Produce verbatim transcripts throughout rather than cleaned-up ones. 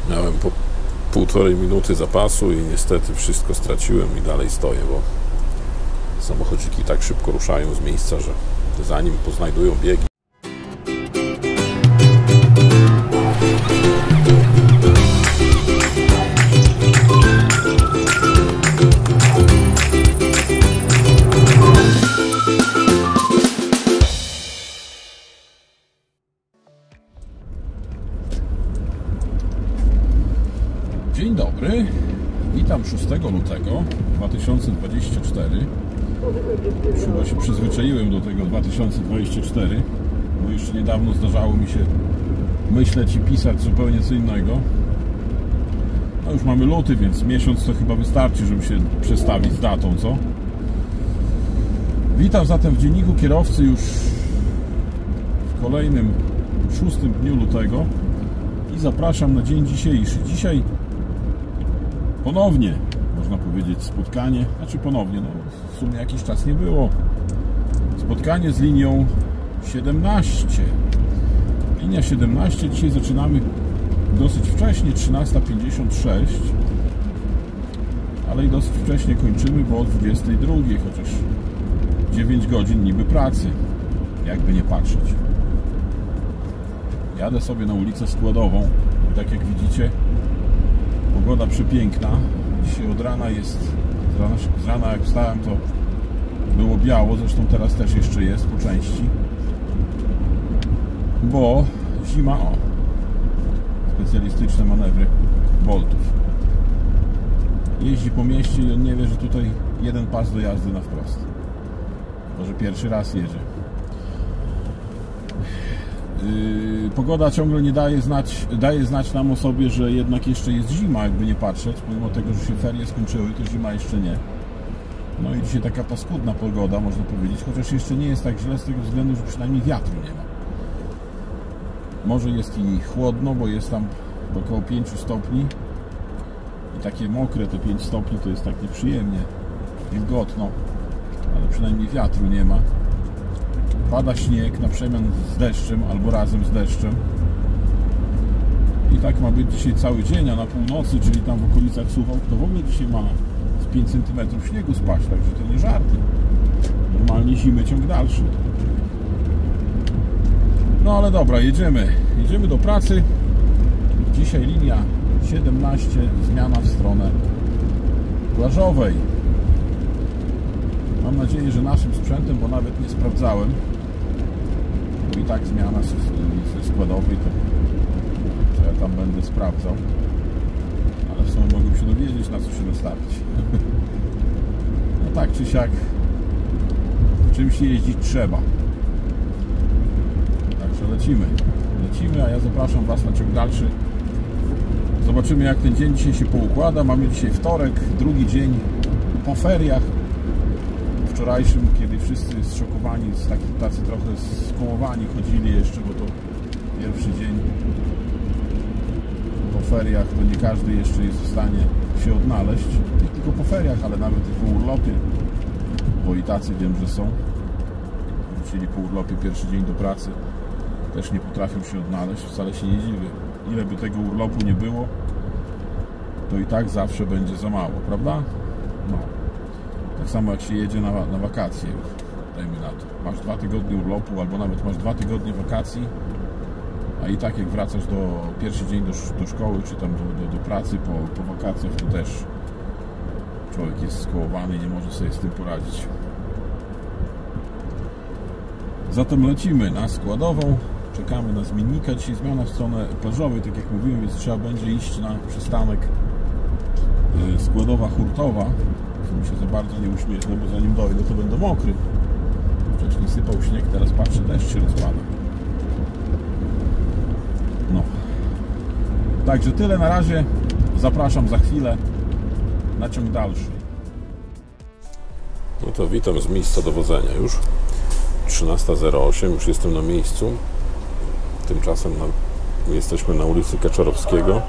Miałem po półtorej minuty zapasu i niestety wszystko straciłem i dalej stoję, bo samochodziki tak szybko ruszają z miejsca, że zanim poznajdują biegi. Dzień dobry, witam szóstego lutego dwa tysiące dwudziestego czwartego. Chyba się przyzwyczaiłem do tego dwa tysiące dwudziestego czwartego, bo jeszcze niedawno zdarzało mi się myśleć i pisać zupełnie co innego. No już mamy luty, więc miesiąc to chyba wystarczy, żeby się przestawić z datą, co? Witam zatem w dzienniku kierowcy już w kolejnym szóstym dniu lutego i zapraszam na dzień dzisiejszy. Dzisiaj ponownie, można powiedzieć, spotkanie, znaczy ponownie, no w sumie jakiś czas nie było. Spotkanie z linią siedemnaście. Linia siedemnaście, dzisiaj zaczynamy dosyć wcześnie, trzynasta pięćdziesiąt sześć, ale i dosyć wcześnie kończymy, bo o dwudziestej drugiej, chociaż dziewięć godzin niby pracy, jakby nie patrzeć. Jadę sobie na ulicę Składową i tak jak widzicie, pogoda przepiękna. Dzisiaj od rana jest, z rana, z rana jak wstałem, to było biało, zresztą teraz też jeszcze jest po części, bo zima, o, specjalistyczne manewry Boltów. Jeździ po mieście i on nie wie, że tutaj jeden pas do jazdy na wprost. Może pierwszy raz jedzie. Yy, pogoda ciągle nie daje znać, daje znać nam o sobie, że jednak jeszcze jest zima, jakby nie patrzeć, pomimo tego, że się ferie skończyły, to zima jeszcze nie. No i dzisiaj taka paskudna pogoda, można powiedzieć, chociaż jeszcze nie jest tak źle z tego względu, że przynajmniej wiatru nie ma. Może jest i chłodno, bo jest tam około pięciu stopni i takie mokre te pięć stopni to jest tak nieprzyjemnie, wilgotno, ale przynajmniej wiatru nie ma. Pada śnieg na przemian z deszczem albo razem z deszczem. I tak ma być dzisiaj cały dzień, a na północy, czyli tam w okolicach Suwałk, to w ogóle dzisiaj ma z pięć centymetrów śniegu spaść, także to nie żarty. Normalnie zimy ciąg dalszy. No ale dobra, jedziemy. Jedziemy do pracy. Dzisiaj linia siedemnaście, zmiana w stronę plażowej. Mam nadzieję, że naszym sprzętem, bo nawet nie sprawdzałem, bo i tak zmiana ze składowej, to, to ja tam będę sprawdzał, ale w sumie mogłem się dowiedzieć, na co się nastawić. No tak czy siak, czymś jeździć trzeba. Także lecimy. Lecimy, a ja zapraszam Was na ciąg dalszy. Zobaczymy, jak ten dzień dzisiaj się poukłada. Mamy dzisiaj wtorek, drugi dzień po feriach. Wczorajszym, kiedy wszyscy zszokowani, taki, tacy trochę skołowani chodzili jeszcze, bo to pierwszy dzień po feriach, to nie każdy jeszcze jest w stanie się odnaleźć. Nie tylko po feriach, ale nawet i po urlopie, bo i tacy wiem, że są. Wrócili po urlopie, pierwszy dzień do pracy, też nie potrafią się odnaleźć, wcale się nie dziwię. Ile by tego urlopu nie było, to i tak zawsze będzie za mało, prawda? No. Tak samo jak się jedzie na, na wakacje, dajmy na to. Masz dwa tygodnie urlopu, albo nawet masz dwa tygodnie wakacji, a i tak jak wracasz do pierwszy dzień do, do szkoły, czy tam do, do, do pracy po, po wakacjach, to też człowiek jest skołowany i nie może sobie z tym poradzić. Zatem lecimy na Składową, czekamy na zmiennika. Dzisiaj zmiana w stronę plażowej, tak jak mówiłem, więc trzeba będzie iść na przystanek Składowa Hurtowa. Mi się za bardzo nie uśmiechnę, bo zanim dojdę, to będę mokry. Wcześniej sypał śnieg, teraz patrzę, deszcz się rozpada. No. Także tyle na razie. Zapraszam za chwilę na ciąg dalszy. No to witam z miejsca dowodzenia już. trzynasta zero osiem, już jestem na miejscu. Tymczasem na, jesteśmy na ulicy Kaczorowskiego.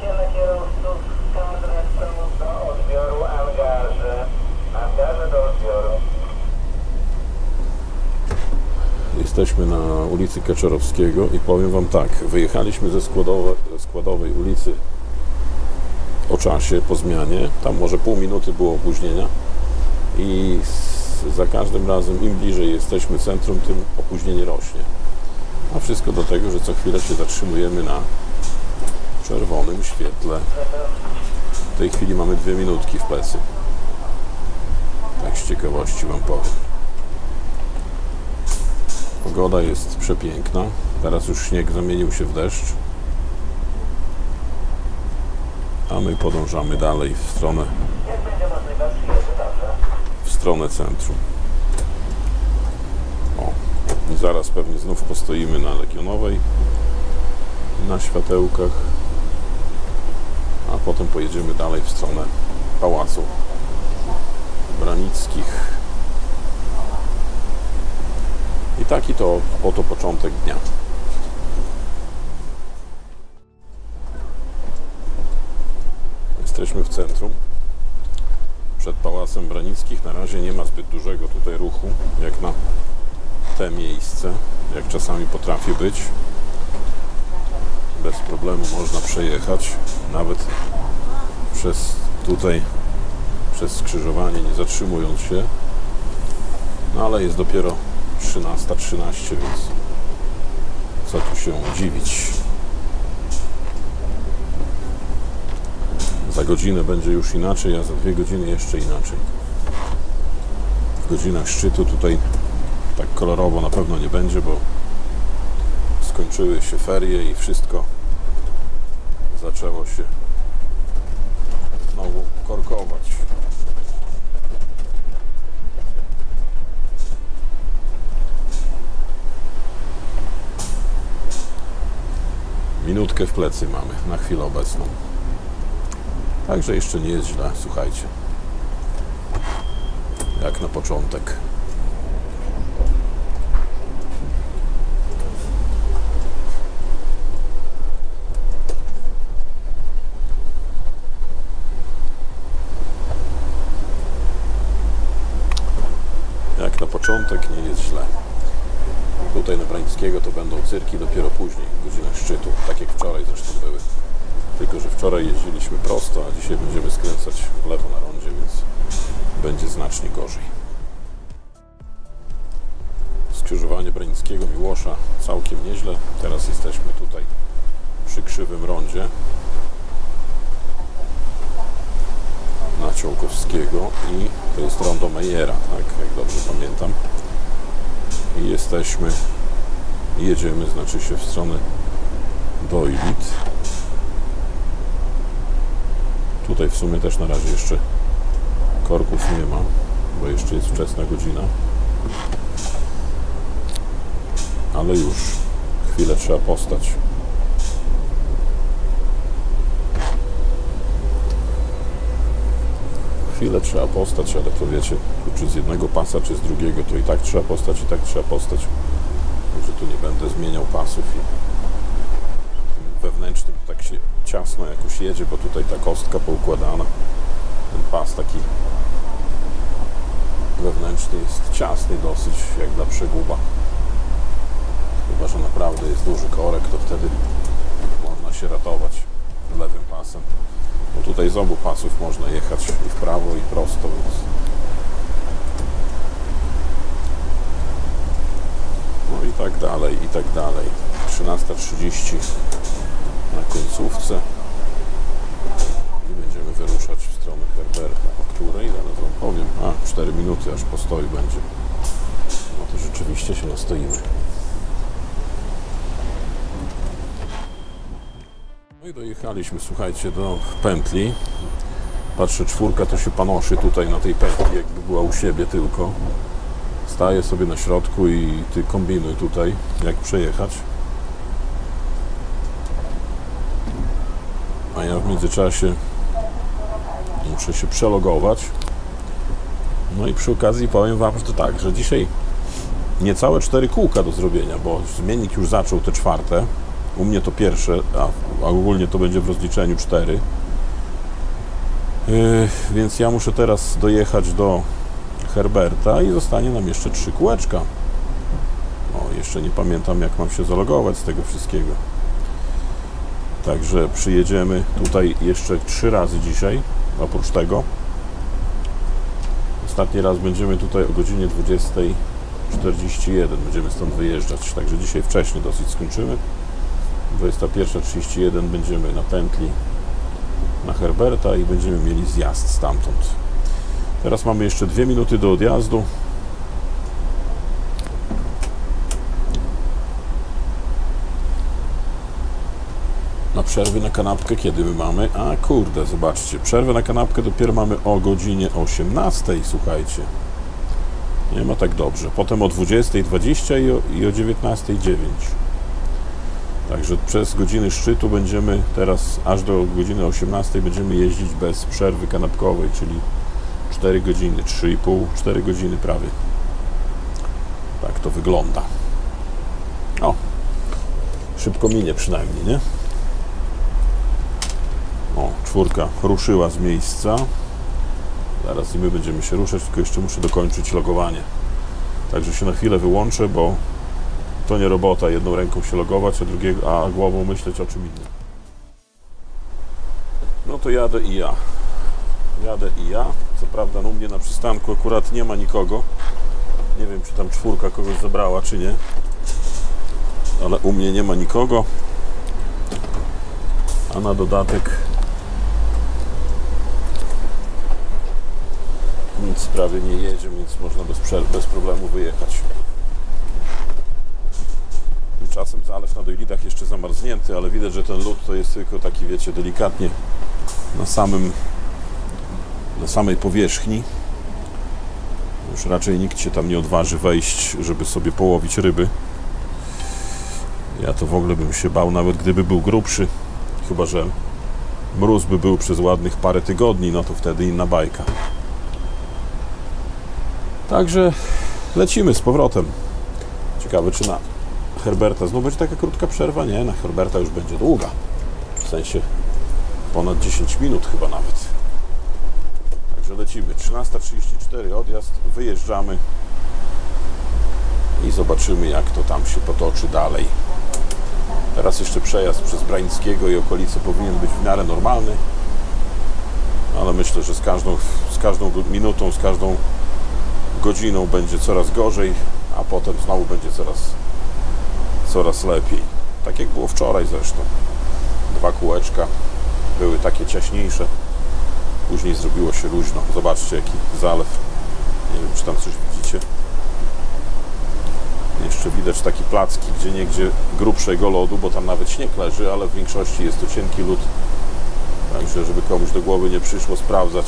Jesteśmy na ulicy Kaczorowskiego i powiem Wam tak, wyjechaliśmy ze składowej, ze składowej ulicy o czasie, po zmianie. Tam może pół minuty było opóźnienia i za każdym razem im bliżej jesteśmy centrum, tym opóźnienie rośnie. A wszystko do tego, że co chwilę się zatrzymujemy na czerwonym świetle. W tej chwili mamy dwie minutki w plecy. Tak z ciekawości wam powiem. Pogoda jest przepiękna. Teraz już śnieg zamienił się w deszcz. A my podążamy dalej w stronę w stronę centrum. O, i zaraz pewnie znów postoimy na Legionowej, na światełkach, a potem pojedziemy dalej w stronę Pałacu Branickich. I taki to oto początek dnia. Jesteśmy w centrum, przed Pałacem Branickich. Na razie nie ma zbyt dużego tutaj ruchu, jak na te miejsce, jak czasami potrafi być. Bez problemu można przejechać, nawet przez tutaj, przez skrzyżowanie, nie zatrzymując się. No ale jest dopiero trzynasta trzynaście, więc co tu się dziwić. Za godzinę będzie już inaczej, a za dwie godziny jeszcze inaczej. W godzinach szczytu tutaj tak kolorowo na pewno nie będzie, bo skończyły się ferie i wszystko zaczęło się znowu korkować. Minutkę w plecy mamy na chwilę obecną. Także jeszcze nie jest źle, słuchajcie. Jak na początek. Jak na początek nie jest źle. Tutaj na Branickiego to będą cyrki dopiero później, w godzinach szczytu, tak jak wczoraj zresztą były. Tylko że wczoraj jeździliśmy prosto, a dzisiaj będziemy skręcać w lewo na rondzie, więc będzie znacznie gorzej. Skrzyżowanie Branickiego, Miłosza całkiem nieźle. Teraz jesteśmy tutaj przy krzywym rondzie na Ciołkowskiego i to jest rondo Mejera, tak, jak dobrze pamiętam. I jesteśmy, jedziemy, znaczy się w stronę Dojlit. Tutaj w sumie też na razie jeszcze korków nie ma, bo jeszcze jest wczesna godzina. Ale już chwilę trzeba postać. Chwilę trzeba postać, ale to wiecie, czy z jednego pasa, czy z drugiego, to i tak trzeba postać, i tak trzeba postać. Także tu nie będę zmieniał pasów i wewnętrznym tak się ciasno jakoś jedzie, bo tutaj ta kostka poukładana, ten pas taki wewnętrzny jest ciasny dosyć, jak dla przeguba. Chyba że naprawdę jest duży korek, to wtedy można się ratować lewym pasem. Bo tutaj z obu pasów można jechać i w prawo, i prosto, więc no i tak dalej, i tak dalej. trzynasta trzydzieści na końcówce i będziemy wyruszać w stronę Herberta, o której zaraz wam powiem. A, cztery minuty aż postoju będzie. No to rzeczywiście się nastoimy. No i dojechaliśmy, słuchajcie, do pętli. Patrzę, czwórka to się panoszy tutaj na tej pętli, jakby była u siebie tylko. Staję sobie na środku i ty kombinuj tutaj, jak przejechać. A ja w międzyczasie muszę się przelogować. No i przy okazji powiem wam, że to tak, że dzisiaj niecałe cztery kółka do zrobienia, bo zmiennik już zaczął te czwarte. U mnie to pierwsze, a, a ogólnie to będzie w rozliczeniu cztery. Yy, więc ja muszę teraz dojechać do Herberta i zostanie nam jeszcze trzy kółeczka. O, jeszcze nie pamiętam, jak mam się zalogować z tego wszystkiego. Także przyjedziemy tutaj jeszcze trzy razy dzisiaj, oprócz tego. Ostatni raz będziemy tutaj o godzinie dwudziestej czterdzieści jeden, będziemy stąd wyjeżdżać, także dzisiaj wcześniej dosyć skończymy. dwudziesta pierwsza trzydzieści jeden będziemy na pętli na Herberta i będziemy mieli zjazd stamtąd. Teraz mamy jeszcze dwie minuty do odjazdu. Na przerwy na kanapkę kiedy my mamy? A kurde, zobaczcie, przerwę na kanapkę dopiero mamy o godzinie osiemnastej, słuchajcie. Nie ma tak dobrze. Potem o dwudziestej dwadzieścia i o, i o dziewiętnastej dziewięć. Także przez godziny szczytu będziemy teraz, aż do godziny osiemnastej będziemy jeździć bez przerwy kanapkowej, czyli cztery godziny, trzy i pół, cztery godziny prawie. Tak to wygląda. O, szybko minie przynajmniej, nie? O, czwórka ruszyła z miejsca. Zaraz i my będziemy się ruszać, tylko jeszcze muszę dokończyć logowanie. Także się na chwilę wyłączę, bo to nie robota jedną ręką się logować, a, drugiego, a głową myśleć o czym innym. No to jadę i ja. Jadę i ja. Co prawda no u mnie na przystanku akurat nie ma nikogo. Nie wiem, czy tam czwórka kogoś zabrała, czy nie. Ale u mnie nie ma nikogo. A na dodatek nic prawie nie jedzie, więc można bez, przerw, bez problemu wyjechać. Tymczasem zalew na Dojlitach jeszcze zamarznięty, ale widać, że ten lód to jest tylko taki, wiecie, delikatnie na samym na samej powierzchni. Już raczej nikt się tam nie odważy wejść, żeby sobie połowić ryby. Ja to w ogóle bym się bał, nawet gdyby był grubszy. Chyba że mróz by był przez ładnych parę tygodni, no to wtedy inna bajka. Także lecimy z powrotem. Ciekawe, czy na Herberta znów będzie taka krótka przerwa? Nie, na Herberta już będzie długa. W sensie ponad dziesięć minut chyba nawet. Także lecimy. trzynasta trzydzieści cztery odjazd, wyjeżdżamy i zobaczymy, jak to tam się potoczy dalej. Teraz jeszcze przejazd przez Brańskiego i okolice powinien być w miarę normalny, ale myślę, że z każdą, z każdą minutą, z każdą godziną będzie coraz gorzej, a potem znowu będzie coraz, coraz lepiej. Tak jak było wczoraj zresztą. Dwa kółeczka były takie ciaśniejsze, później zrobiło się luźno. Zobaczcie, jaki zalew. Nie wiem, czy tam coś widzicie. Jeszcze widać takie placki, gdzie niegdzie grubszego lodu, bo tam nawet śnieg leży, ale w większości jest to cienki lód. Także, żeby komuś do głowy nie przyszło sprawdzać.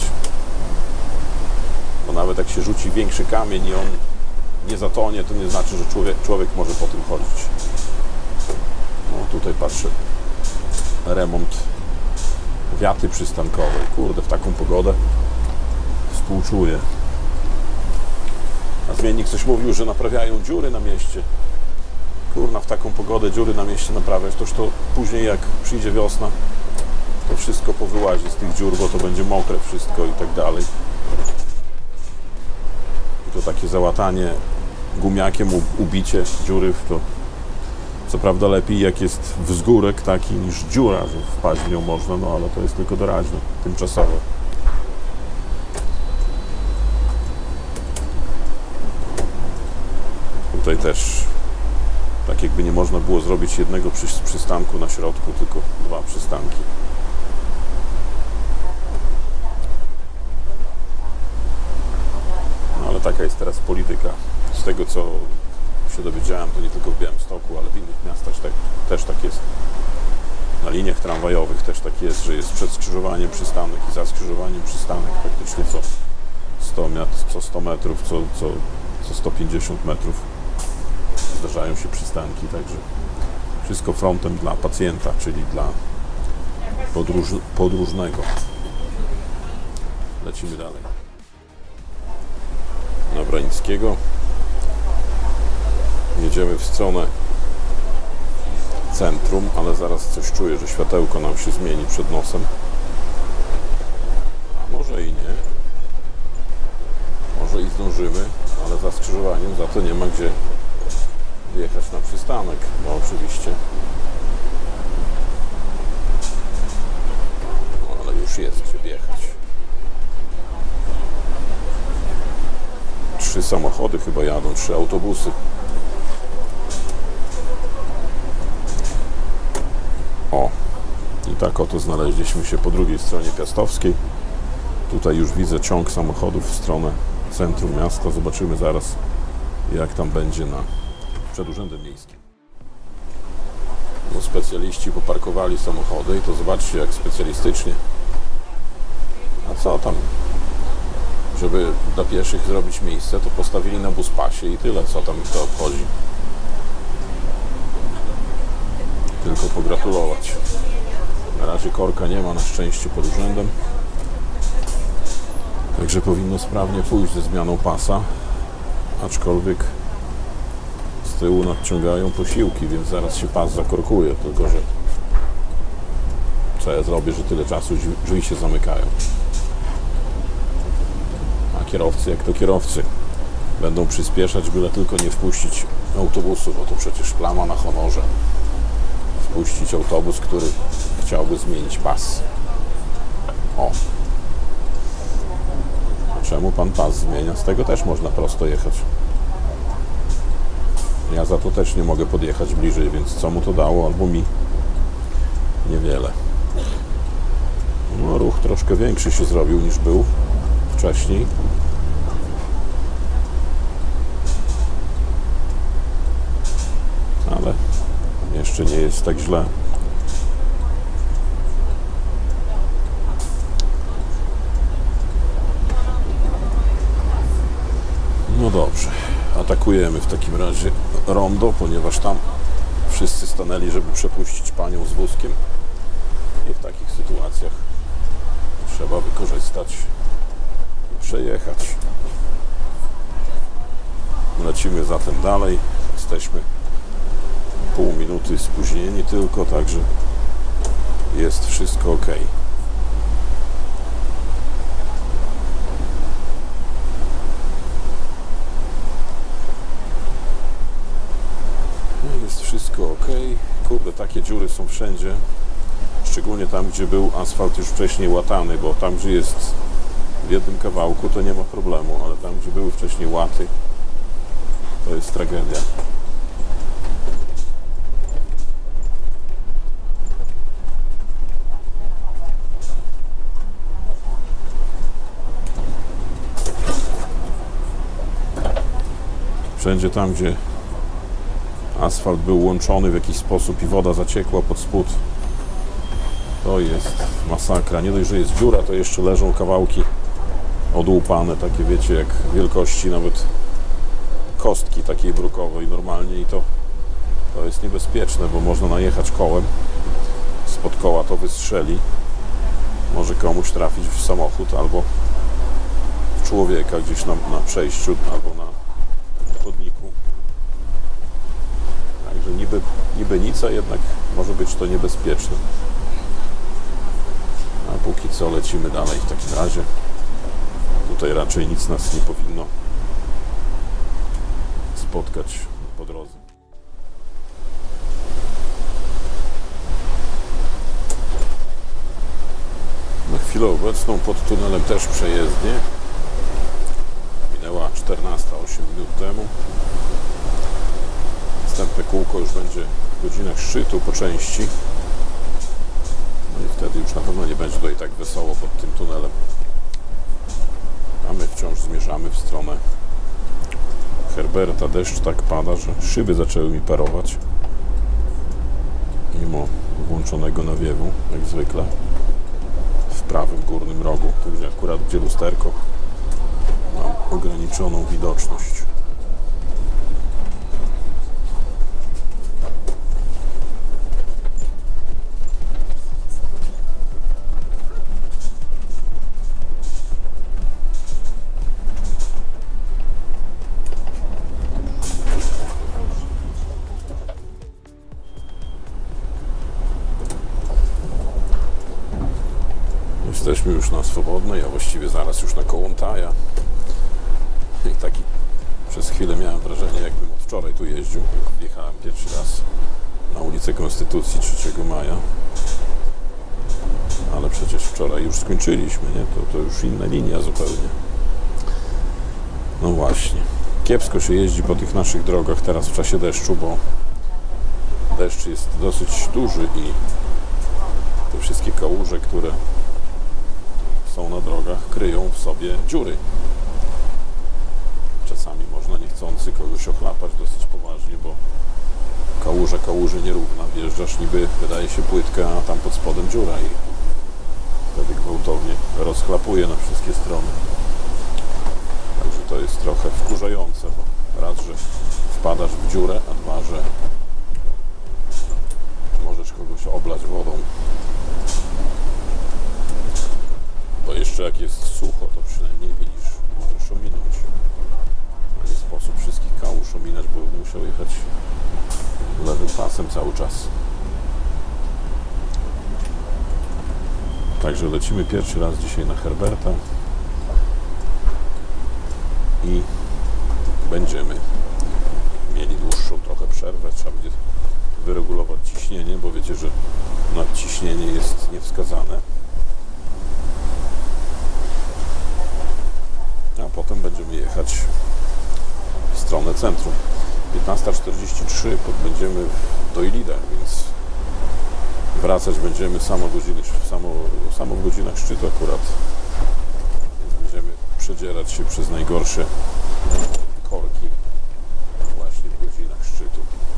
Bo nawet jak się rzuci większy kamień i on nie zatonie, to nie znaczy, że człowiek, człowiek może po tym chodzić. No tutaj patrzę. Remont wiaty przystankowej. Kurde, w taką pogodę współczuję. A zmiennik coś mówił, że naprawiają dziury na mieście. Kurna, w taką pogodę dziury na mieście naprawiać, toż to później jak przyjdzie wiosna, to wszystko powyłazi z tych dziur, bo to będzie mokre wszystko i tak dalej. I to takie załatanie gumiakiem, ubicie dziury w to. Co prawda lepiej jak jest wzgórek taki niż dziura, że wpaść w nią można, no ale to jest tylko doraźne, tymczasowe. Tutaj też tak jakby nie można było zrobić jednego przystanku na środku, tylko dwa przystanki. No ale taka jest teraz polityka. Z tego co się dowiedziałem, to nie tylko w Białymstoku, ale w innych miastach tak, też tak jest. Na liniach tramwajowych też tak jest, że jest przed skrzyżowaniem przystanek i za skrzyżowaniem przystanek praktycznie co sto, co sto metrów, co, co, co sto pięćdziesiąt metrów. Zdarzają się przystanki, także wszystko frontem dla pacjenta, czyli dla podróż, podróżnego. Lecimy dalej. Na Brańskiego. Jedziemy w stronę centrum, ale zaraz coś czuję, że światełko nam się zmieni przed nosem. A może i nie. Może i zdążymy, ale za skrzyżowaniem za to nie ma gdzie wjechać na przystanek, bo oczywiście trzy samochody chyba jadą, trzy autobusy. O, i tak oto znaleźliśmy się po drugiej stronie Piastowskiej. Tutaj już widzę ciąg samochodów w stronę centrum miasta. Zobaczymy zaraz, jak tam będzie na przed Urzędem Miejskim. No, specjaliści poparkowali samochody i to zobaczcie, jak specjalistycznie. A co tam? Żeby dla pieszych zrobić miejsce, to postawili na buspasie i tyle, co tam ich to obchodzi. Tylko pogratulować. Na razie korka nie ma na szczęście pod urzędem. Także powinno sprawnie pójść ze zmianą pasa. Aczkolwiek z tyłu nadciągają posiłki, więc zaraz się pas zakorkuje. Tylko że co ja zrobię, że tyle czasu drzwi się zamykają. A kierowcy, jak to kierowcy, będą przyspieszać, byle tylko nie wpuścić autobusu, bo to przecież plama na honorze. Wpuścić autobus, który chciałby zmienić pas. O! Czemu pan pas zmienia? Z tego też można prosto jechać. Ja za to też nie mogę podjechać bliżej, więc co mu to dało, albo mi? Niewiele. No, ruch troszkę większy się zrobił niż był wcześniej. Ale jeszcze nie jest tak źle. No dobrze, atakujemy w takim razie rondo, ponieważ tam wszyscy stanęli, żeby przepuścić panią z wózkiem i w takich sytuacjach trzeba wykorzystać i przejechać. Lecimy zatem dalej, jesteśmy pół minuty spóźnieni tylko, także jest wszystko ok. Jest wszystko ok. Kurde, takie dziury są wszędzie. Szczególnie tam, gdzie był asfalt już wcześniej łatany, bo tam, gdzie jest w jednym kawałku, to nie ma problemu, ale tam, gdzie były wcześniej łaty, to jest tragedia. Wszędzie tam, gdzie asfalt był łączony w jakiś sposób i woda zaciekła pod spód, to jest masakra. Nie dość, że jest dziura, to jeszcze leżą kawałki odłupane, takie wiecie, jak wielkości nawet kostki takiej brukowej normalnie, i to, to jest niebezpieczne, bo można najechać kołem, spod koła to wystrzeli, może komuś trafić w samochód albo w człowieka gdzieś na, na przejściu albo na chodniku. Także niby, niby nic, a jednak może być to niebezpieczne. A póki co lecimy dalej w takim razie. Tutaj raczej nic nas nie powinno spotkać po drodze. Na chwilę obecną pod tunelem też przejezdnie. Minęła czternasta, osiem minut temu. Następne kółko już będzie w godzinach szczytu po części. No i wtedy już na pewno nie będzie tutaj tak wesoło pod tym tunelem. A my wciąż zmierzamy w stronę Herberta. Deszcz tak pada, że szyby zaczęły mi parować. Mimo włączonego nawiewu, jak zwykle. W prawym górnym rogu, tu gdzie akurat gdzie lusterko, mam ograniczoną widoczność. Jesteśmy już na Swobodnej, a właściwie zaraz już na Kołłątaja. I taki przez chwilę miałem wrażenie, jakbym od wczoraj tu jeździł, jak wjechałem pierwszy raz na ulicę Konstytucji trzeciego maja. Ale przecież wczoraj już skończyliśmy, nie? To, to już inna linia zupełnie. No właśnie. Kiepsko się jeździ po tych naszych drogach teraz w czasie deszczu, bo deszcz jest dosyć duży i te wszystkie kałuże, które są na drogach, kryją w sobie dziury. Czasami można niechcący kogoś ochlapać dosyć poważnie, bo kałuża kałuży nierówna. Wjeżdżasz, niby wydaje się płytka, a tam pod spodem dziura i wtedy gwałtownie rozchlapuje na wszystkie strony. Także to jest trochę wkurzające, bo raz, że wpadasz w dziurę, a dwa, że możesz kogoś oblać wodą. Bo jeszcze jak jest sucho, to przynajmniej widzisz, możesz ominąć. A nie sposób wszystkich kałuż ominąć, bo bym musiał jechać lewym pasem cały czas. Także lecimy pierwszy raz dzisiaj na Herberta i będziemy mieli dłuższą trochę przerwę. Trzeba będzie wyregulować ciśnienie, bo wiecie, że nadciśnienie jest niewskazane. A potem będziemy jechać w stronę centrum. piętnasta czterdzieści trzy będziemy do Ilidach, więc wracać będziemy samo, godziny, samo, samo w godzinach szczytu akurat. Więc będziemy przedzierać się przez najgorsze korki właśnie w godzinach szczytu.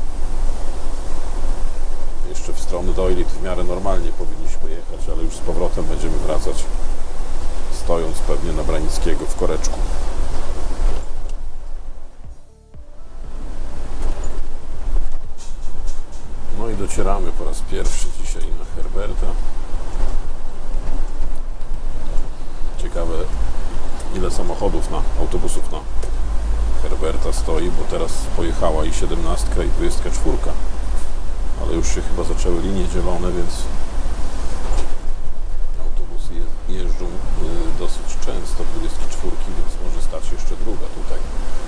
Jeszcze w stronę do Ilit w miarę normalnie powinniśmy jechać, ale już z powrotem będziemy wracać, stojąc pewnie na Branickiego w koreczku. No i docieramy po raz pierwszy dzisiaj na Herberta. Ciekawe, ile samochodów, na autobusów na Herberta stoi, bo teraz pojechała i siedemnastka i dwudziestka czwórka. Ale już się chyba zaczęły linie zielone, więc autobusy jeżdżą dosyć często, dwudziestki czwórki, więc może stać jeszcze druga tutaj.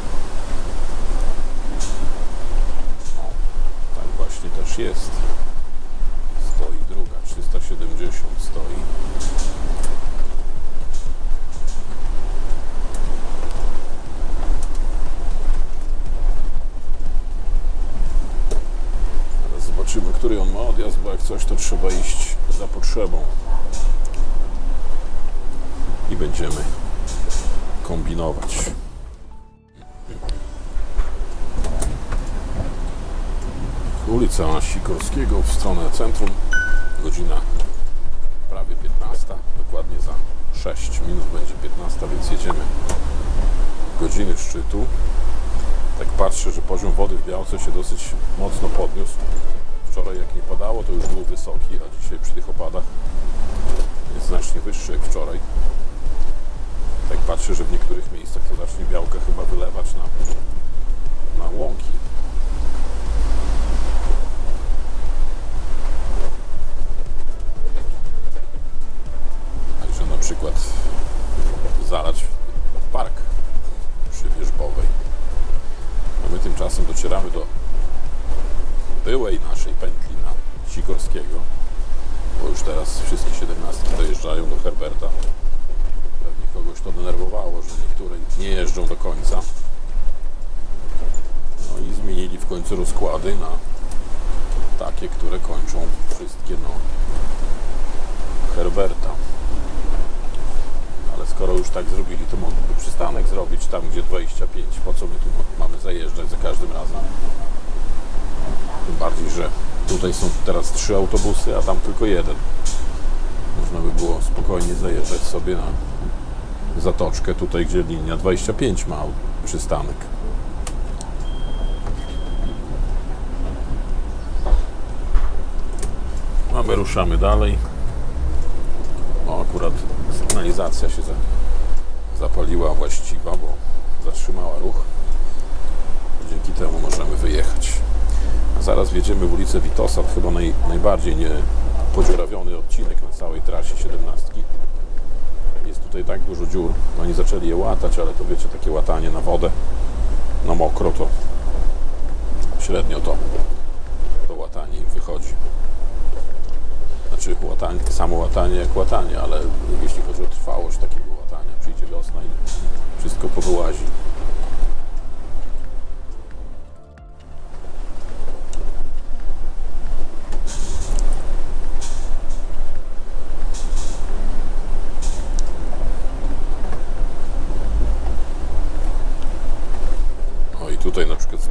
O, tak właśnie też jest. Stoi druga, trzysta siedemdziesiąt stoi. Zobaczymy, który on ma odjazd, bo jak coś, to trzeba iść za potrzebą. I będziemy kombinować. Ulica Sikorskiego w stronę centrum. Godzina prawie piętnasta. Dokładnie za sześć minut będzie piętnasta, więc jedziemy w godziny szczytu. Tak patrzę, że poziom wody w Białce się dosyć mocno podniósł. Wczoraj jak nie padało, to już był wysoki, a dzisiaj przy tych opadach jest znacznie wyższy jak wczoraj. Tak patrzę, że w niektórych miejscach to zacznie Białkę chyba wylewać na, na łąki. Także na przykład zalać park przy Wierzbowej. A my tymczasem docieramy do byłej naszej pętli na Sikorskiego, bo już teraz wszystkie siedemnastki dojeżdżają do Herberta. Pewnie kogoś to denerwowało, że niektóre nie jeżdżą do końca. No i zmienili w końcu rozkłady na takie, które kończą wszystkie no Herberta. Ale skoro już tak zrobili, to mogliby przystanek zrobić tam, gdzie dwadzieścia pięć. Po co my tu mamy zajeżdżać za każdym razem? Tym bardziej, że tutaj są teraz trzy autobusy, a tam tylko jeden. Można by było spokojnie zajeżdżać sobie na zatoczkę, tutaj gdzie linia dwadzieścia pięć ma przystanek. A my ruszamy dalej. No akurat sygnalizacja się zapaliła właściwa, bo zatrzymała ruch. Dzięki temu możemy wyjechać. A zaraz wjedziemy w ulicę Witosat, chyba naj, najbardziej nie podziurawiony odcinek na całej trasie siedemnastki. Jest tutaj tak dużo dziur. Oni zaczęli je łatać, ale to wiecie, takie łatanie na wodę, na mokro, to średnio to, to łatanie im wychodzi. Znaczy łatanie, samo łatanie jak łatanie, ale jeśli chodzi o trwałość takiego łatania, przyjdzie wiosna i wszystko powyłazi.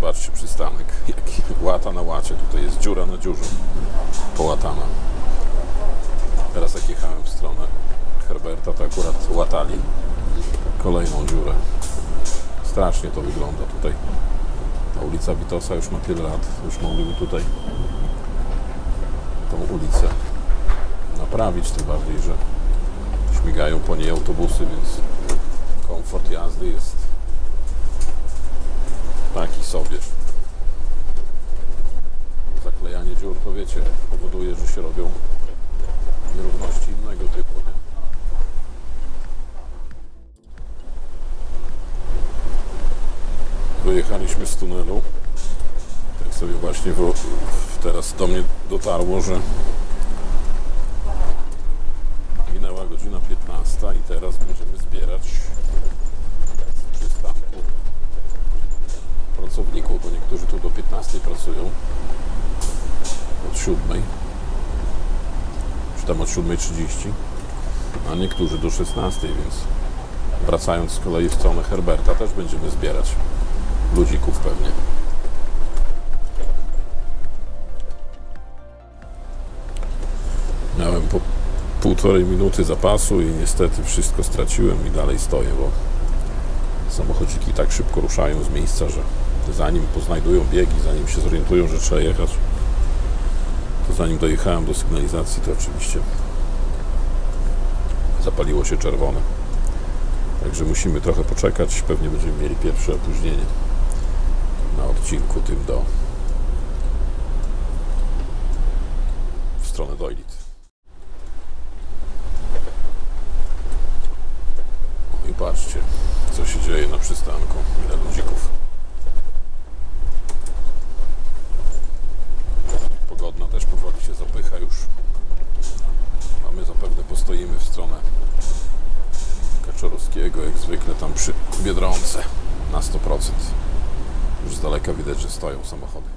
zobaczcie przystanek, jaki łata na łacie, tutaj jest dziura na dziurze, połatana. Teraz jak jechałem w stronę Herberta, to akurat łatali kolejną dziurę. Strasznie to wygląda tutaj. Ta ulica Witosa już ma tyle lat, już mogliby tutaj tą ulicę naprawić, tym bardziej, że śmigają po niej autobusy, więc komfort jazdy jest taki sobie. Zaklejanie dziur, to wiecie, powoduje, że się robią nierówności innego typu, nie? Wyjechaliśmy z tunelu. Tak sobie właśnie w, teraz do mnie dotarło, że minęła godzina piętnasta i teraz będziemy zbierać z przystanku pracowników, bo niektórzy tu do piętnastej pracują, od siódmej, czy tam od siódmej trzydzieści, a niektórzy do szesnastej, więc wracając z kolei w stronę Herberta też będziemy zbierać ludzików pewnie. Miałem po półtorej minuty zapasu i niestety wszystko straciłem i dalej stoję, bo samochodziki tak szybko ruszają z miejsca, że zanim poznajdują biegi, zanim się zorientują, że trzeba jechać, to zanim dojechałem do sygnalizacji, to oczywiście zapaliło się czerwone. Także musimy trochę poczekać, pewnie będziemy mieli pierwsze opóźnienie na odcinku tym do w stronę Doilit. I patrzcie, co się dzieje na przystanku, ile ludzików. Pogodna też powoli się zapycha już, a my zapewne postoimy w stronę Kaczorowskiego, jak zwykle tam przy Biedronce na sto procent. Już z daleka widać, że stoją samochody.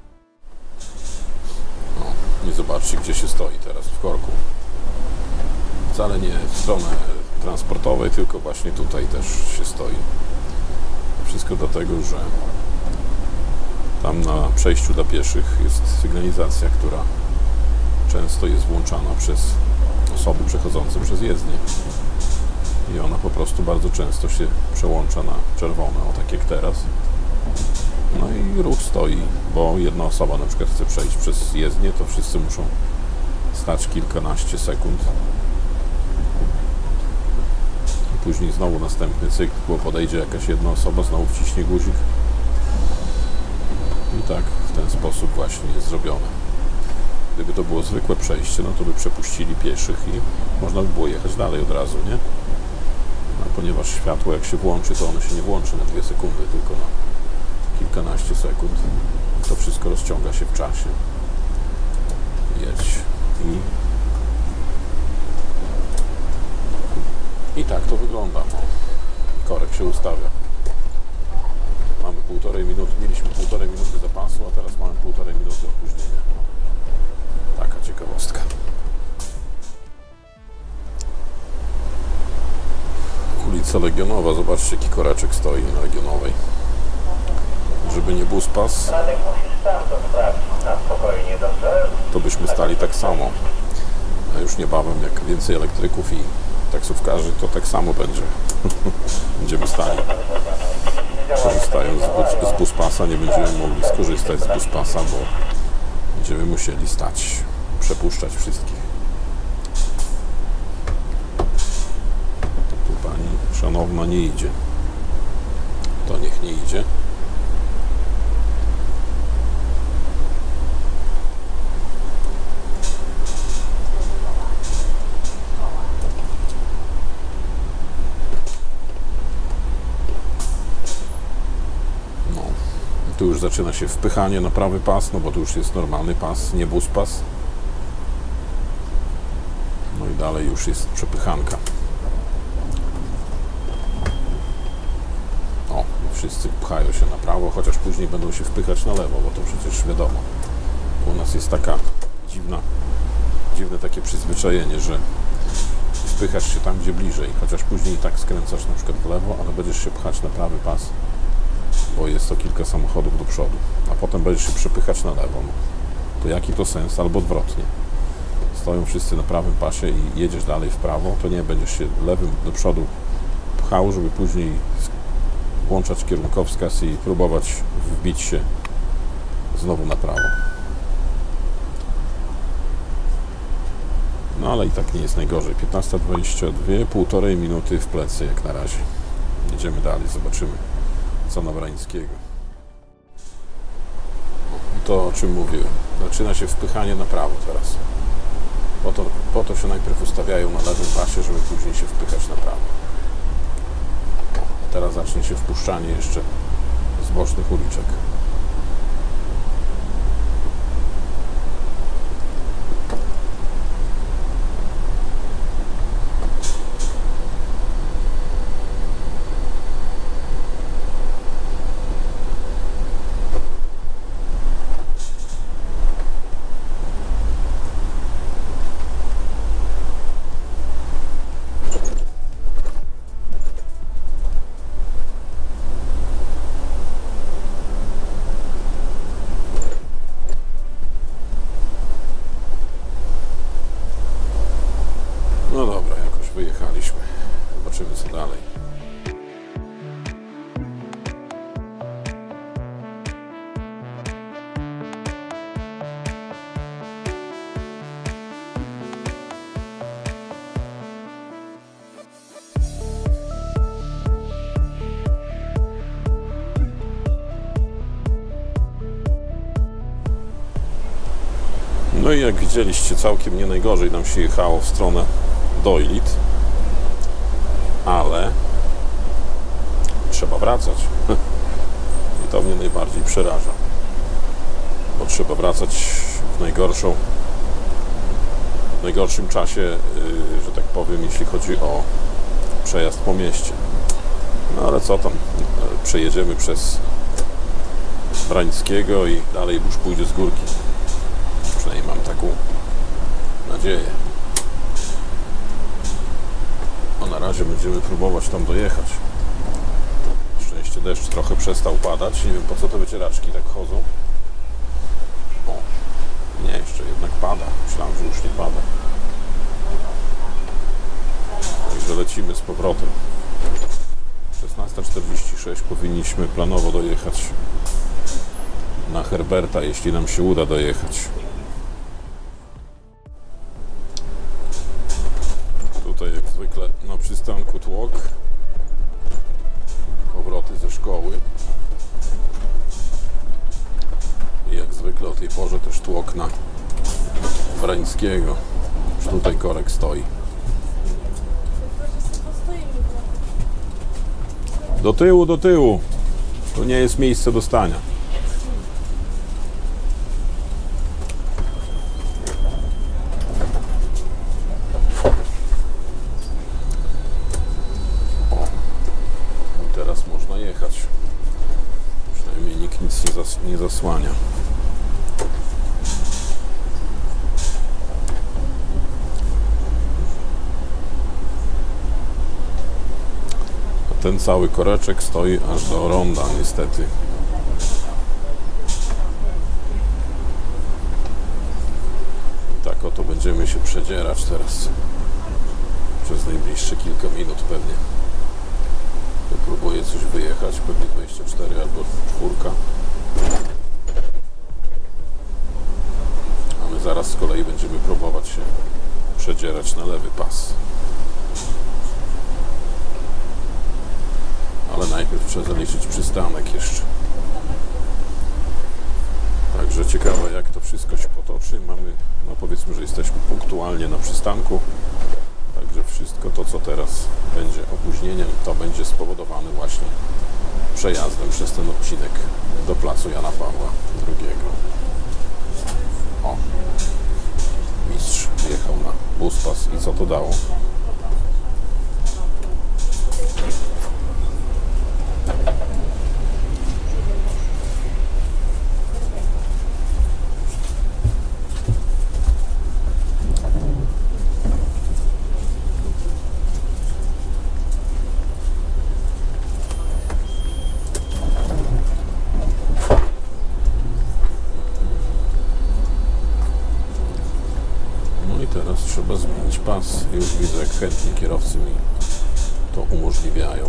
No, nie zobaczcie, gdzie się stoi teraz, w korku. Wcale nie w stronę transportowej, tylko właśnie tutaj też się stoi. Wszystko dlatego, że tam na przejściu dla pieszych jest sygnalizacja, która często jest włączana przez osoby przechodzące przez jezdnię. I ona po prostu bardzo często się przełącza na czerwone, o tak jak teraz. No i ruch stoi, bo jedna osoba na przykład chce przejść przez jezdnię, to wszyscy muszą stać kilkanaście sekund. I później znowu następny cykl, bo podejdzie jakaś jedna osoba, znowu wciśnie guzik. I tak w ten sposób właśnie jest zrobione. Gdyby to było zwykłe przejście, no to by przepuścili pieszych i można by było jechać dalej od razu, nie? A ponieważ światło jak się włączy, to ono się nie włączy na dwie sekundy, tylko na kilkanaście sekund. To wszystko rozciąga się w czasie. Jedź. I, I tak to wygląda. No. Korek się ustawia. Mamy półtorej minuty, mieliśmy półtorej minuty zapasu, a teraz mamy półtorej minuty opóźnienia. Taka ciekawostka. Ulica Legionowa, zobaczcie, jaki koreczek stoi na Legionowej. Żeby nie był spas, to byśmy stali tak samo. A już niebawem, jak więcej elektryków i taksówkarzy, to tak samo będzie. Będziemy stali. Korzystając z buspasa, nie będziemy mogli skorzystać z buspasa, bo będziemy musieli stać, przepuszczać wszystkich. Tu pani szanowna nie idzie. To niech nie idzie. Tu już zaczyna się wpychanie na prawy pas, no bo tu już jest normalny pas, nie buspas. No i dalej już jest przepychanka. O, wszyscy pchają się na prawo, chociaż później będą się wpychać na lewo, bo to przecież wiadomo. U nas jest taka dziwna, dziwne takie przyzwyczajenie, że wpychasz się tam, gdzie bliżej, chociaż później i tak skręcasz na przykład w lewo, ale będziesz się pchać na prawy pas. bo jest to kilka samochodów do przodu, a potem będziesz się przepychać na lewo. No, to jaki to sens? Albo odwrotnie. Stoją wszyscy na prawym pasie i jedziesz dalej w prawo, to nie będziesz się lewym do przodu pchał, żeby później włączać kierunkowskaz i próbować wbić się znowu na prawo. No ale i tak nie jest najgorzej. piętnasta dwadzieścia dwa, półtorej minuty w plecy jak na razie. Jedziemy dalej, zobaczymy co na Wrańskiego. To o czym mówiłem. Zaczyna się wpychanie na prawo teraz. Po to, po to się najpierw ustawiają na lewym pasie, żeby później się wpychać na prawo. A teraz zacznie się wpuszczanie jeszcze z bocznych uliczek. No dobra, jakoś wyjechaliśmy. Zobaczymy co dalej. No i jak widzieliście, całkiem nie najgorzej nam się jechało w stronę Doilit, ale trzeba wracać i to mnie najbardziej przeraża, bo trzeba wracać w najgorszą w najgorszym czasie, że tak powiem, jeśli chodzi o przejazd po mieście. No ale co tam, przejedziemy przez Wrańskiego i dalej już pójdzie z górki, przynajmniej mam taką nadzieję. A na razie będziemy próbować tam dojechać. Na szczęście deszcz trochę przestał padać. Nie wiem, po co te wycieraczki tak chodzą. O, nie, jeszcze jednak pada. Myślałem, że już nie pada. Także lecimy z powrotem. szesnasta czterdzieści sześć powinniśmy planowo dojechać na Herberta, jeśli nam się uda dojechać. Tutaj jak zwykle na przystanku tłok, powroty ze szkoły i jak zwykle o tej porze też tłok na Wrańskiego. Już tutaj korek stoi. Do tyłu, do tyłu. To nie jest miejsce do stania. Przynajmniej nikt nic nie, zas nie zasłania. A ten cały koreczek stoi aż do ronda, niestety. I tak oto będziemy się przedzierać teraz przez najbliższe kilka minut pewnie. Próbuję coś wyjechać, pewnie dwadzieścia cztery albo czwórka. A my zaraz z kolei będziemy próbować się przedzierać na lewy pas. Ale najpierw trzeba zaliczyć przystanek jeszcze. Także ciekawe jak to wszystko się potoczy. Mamy, no powiedzmy, że jesteśmy punktualnie na przystanku. Także wszystko to, co teraz będzie opóźnieniem, to będzie spowodowane właśnie przejazdem przez ten odcinek do placu Jana Pawła drugiego. O, mistrz jechał na buspas i co to dało? zmienić pas. Już widzę, jak chętnie kierowcy mi to umożliwiają.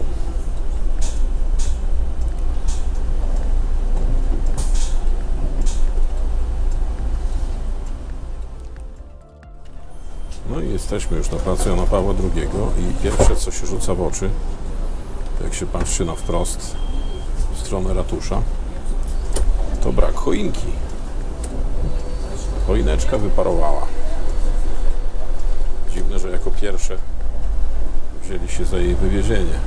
No i jesteśmy już na placu Jana Pawła drugiego i pierwsze, co się rzuca w oczy, jak się patrzy na wprost w stronę ratusza, to brak choinki. Choineczka wyparowała. Dziwne, że jako pierwsze wzięli się za jej wywiezienie.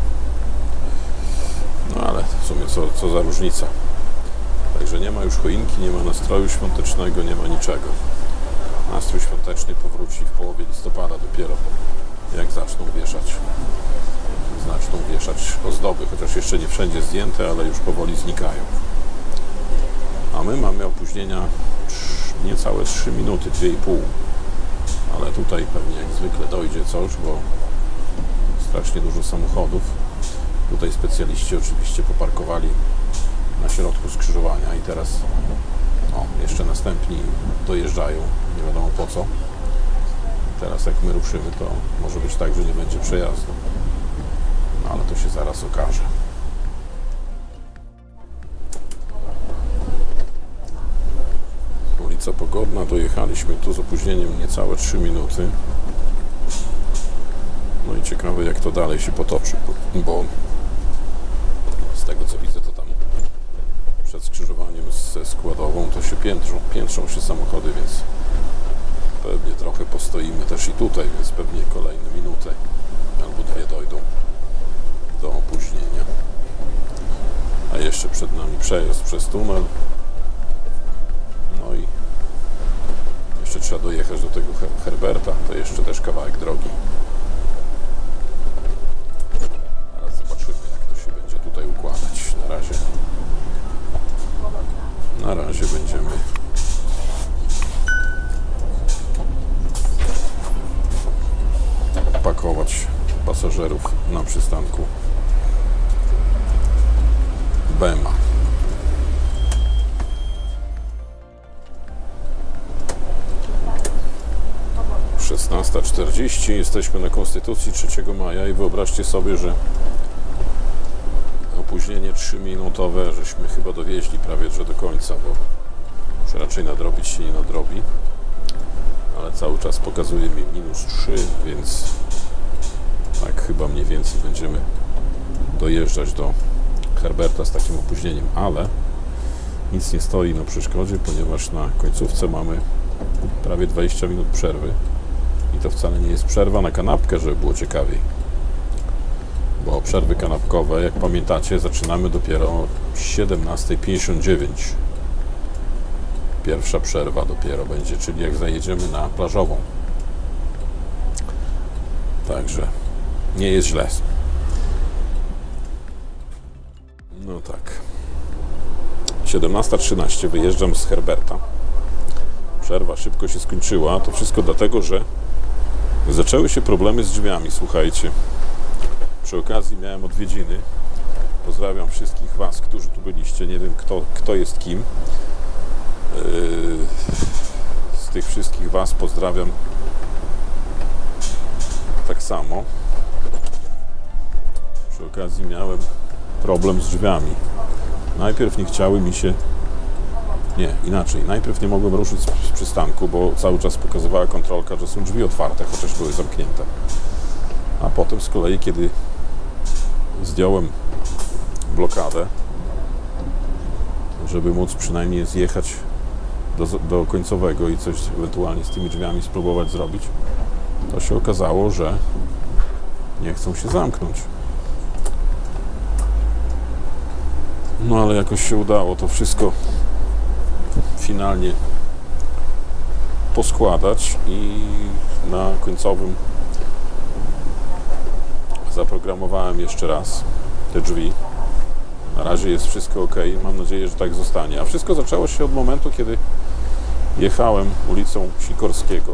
No ale w sumie co, co za różnica. Także nie ma już choinki, nie ma nastroju świątecznego, nie ma niczego. Nastrój świąteczny powróci w połowie listopada dopiero, jak zaczną wieszać. Zaczną wieszać ozdoby, chociaż jeszcze nie wszędzie zdjęte, ale już powoli znikają. A my mamy opóźnienia niecałe trzy minuty, dwie i pół. Ale tutaj pewnie jak zwykle dojdzie coś, bo strasznie dużo samochodów. Tutaj specjaliści oczywiście poparkowali na środku skrzyżowania i teraz o, jeszcze następni dojeżdżają, nie wiadomo po co. Teraz jak my ruszymy, to może być tak, że nie będzie przejazdu. No ale to się zaraz okaże. Ulica Pogodna, dojechaliśmy tu z opóźnieniem niecałe trzy minuty. No i ciekawe, jak to dalej się potoczy, bo z tego co widzę, to tam przed skrzyżowaniem ze składową to się piętrzą, piętrzą się samochody, więc pewnie trochę postoimy też i tutaj, więc pewnie kolejne minuty albo dwie dojdą do opóźnienia. A jeszcze przed nami przejazd przez tunel. No i jeszcze trzeba dojechać do tego Herberta, to jeszcze też kawałek drogi. Teraz zobaczymy, jak to się będzie tutaj układać. Na razie na razie będziemy pakować pasażerów na przystanku Bema. szesnasta czterdzieści, jesteśmy na Konstytucji trzeciego maja i wyobraźcie sobie, że opóźnienie trzyminutowe żeśmy chyba dowieźli prawie że do końca, bo już raczej nadrobić się nie nadrobi, ale cały czas pokazuje mi minus trzy, więc tak chyba mniej więcej będziemy dojeżdżać do Herberta z takim opóźnieniem, ale nic nie stoi na przeszkodzie, ponieważ na końcówce mamy prawie dwadzieścia minut przerwy i to wcale nie jest przerwa na kanapkę, żeby było ciekawiej, bo przerwy kanapkowe, jak pamiętacie, zaczynamy dopiero o siedemnasta pięćdziesiąt dziewięć. Pierwsza przerwa dopiero będzie, czyli jak zajedziemy na plażową. Także nie jest źle. No tak. siedemnasta trzynaście wyjeżdżam z Herberta. Przerwa szybko się skończyła. To wszystko dlatego, że zaczęły się problemy z drzwiami, słuchajcie. Przy okazji miałem odwiedziny. Pozdrawiam wszystkich Was, którzy tu byliście. Nie wiem, kto, kto jest kim. Z tych wszystkich Was pozdrawiam tak samo. Przy okazji miałem problem z drzwiami. Najpierw nie chciały mi się... Nie, inaczej. Najpierw nie mogłem ruszyć z przystanku, bo cały czas pokazywała kontrolka, że są drzwi otwarte, chociaż były zamknięte. A potem z kolei, kiedy zdjąłem blokadę, żeby móc przynajmniej zjechać do, do końcowego i coś ewentualnie z tymi drzwiami spróbować zrobić, to się okazało, że nie chcą się zamknąć. No ale jakoś się udało to wszystko finalnie poskładać i na końcowym zaprogramowałem jeszcze raz te drzwi. Na razie jest wszystko ok, mam nadzieję, że tak zostanie. A wszystko zaczęło się od momentu, kiedy jechałem ulicą Sikorskiego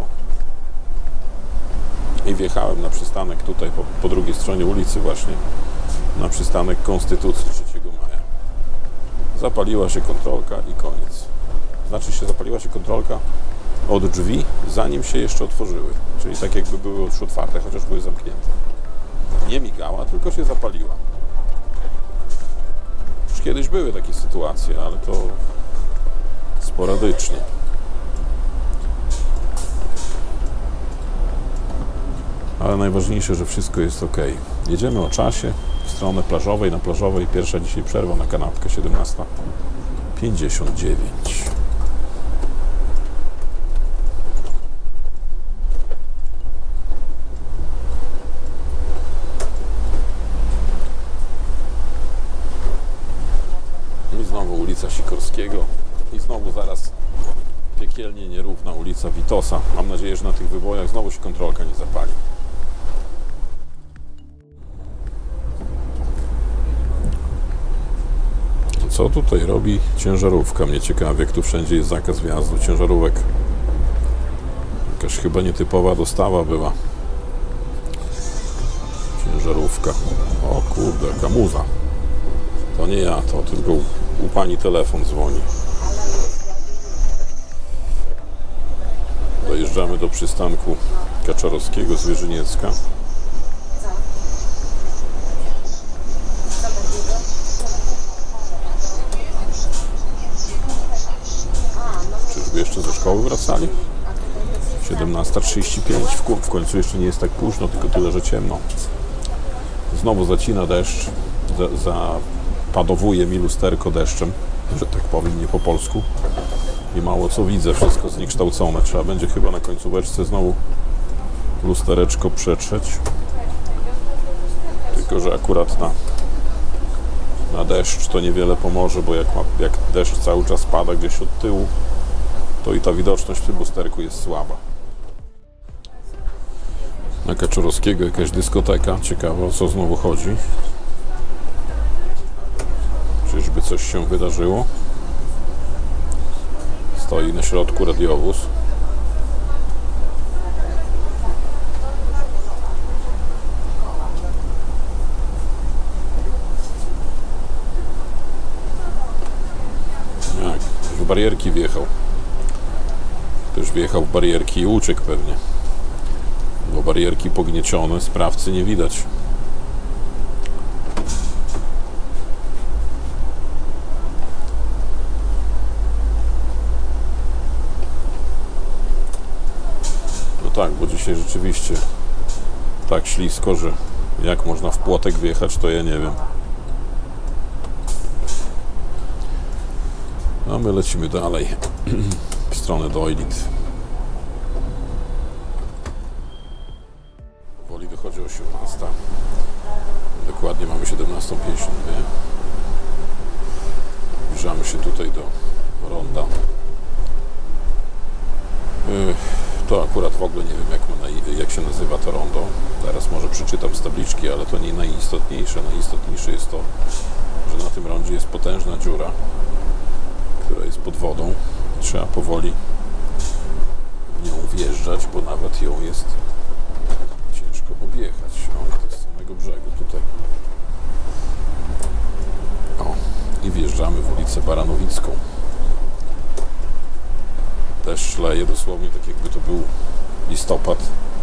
i wjechałem na przystanek tutaj po, po drugiej stronie ulicy właśnie, na przystanek Konstytucji trzeciego maja. Zapaliła się kontrolka i koniec. Znaczy się zapaliła się kontrolka od drzwi, zanim się jeszcze otworzyły. Czyli tak jakby były już otwarte, chociaż były zamknięte. Nie migała, tylko się zapaliła. Już kiedyś były takie sytuacje, ale to sporadycznie. Ale najważniejsze, że wszystko jest ok. Jedziemy o czasie w stronę plażowej. Na plażowej pierwsza dzisiaj przerwa na kanapkę, siedemnasta pięćdziesiąt dziewięć. I znowu ulica Sikorskiego. I znowu zaraz piekielnie nierówna ulica Witosa. Mam nadzieję, że na tych wybojach znowu się kontrolka nie zapali. Co tutaj robi ciężarówka? Mnie ciekawi, jak tu wszędzie jest zakaz wjazdu ciężarówek. Jakaś chyba nietypowa dostawa była. Ciężarówka. O kurde, jaka muza. To nie ja, to tylko u, u pani telefon dzwoni. Dojeżdżamy do przystanku Kaczorowskiego, Zwierzyniecka. Czyżby jeszcze ze szkoły wracali? siedemnasta trzydzieści pięć. W, w końcu jeszcze nie jest tak późno, tylko tyle, że ciemno. Znowu zacina deszcz. Za, zapadowuje mi lusterko deszczem, że tak powiem, nie po polsku. I mało co widzę, wszystko zniekształcone. Trzeba będzie chyba na końcóweczce znowu lustereczko przetrzeć. Tylko że akurat na, na deszcz to niewiele pomoże, bo jak, ma, jak deszcz cały czas pada gdzieś od tyłu, to i ta widoczność w tym lusterku jest słaba. Na Kaczorowskiego jakaś dyskoteka. Ciekawe, o co znowu chodzi. Czyżby coś się wydarzyło? Stoi na środku radiowóz. Jak? W barierki wjechał. Też wjechał w barierki i uciekł pewnie. Bo barierki pogniecione, sprawcy nie widać. No tak, bo dzisiaj rzeczywiście tak ślisko, że jak można w płotek wjechać, to ja nie wiem. A my lecimy dalej w stronę Doilit. Powoli dochodzi osiemnasta. Dokładnie mamy siedemnastą pięćdziesiąt dwa. Zbliżamy się tutaj do ronda. To akurat w ogóle nie wiem, jak, ma na, jak się nazywa to rondo. Teraz może przeczytam z tabliczki, ale to nie najistotniejsze. Najistotniejsze jest to, że na tym rondzie jest potężna dziura, która jest pod wodą. Trzeba powoli w nią wjeżdżać, bo nawet ją jest ciężko objechać. O, to jest z samego brzegu tutaj. O, i wjeżdżamy w ulicę Baranowicką. Deszcz leje dosłownie tak, jakby to był listopad.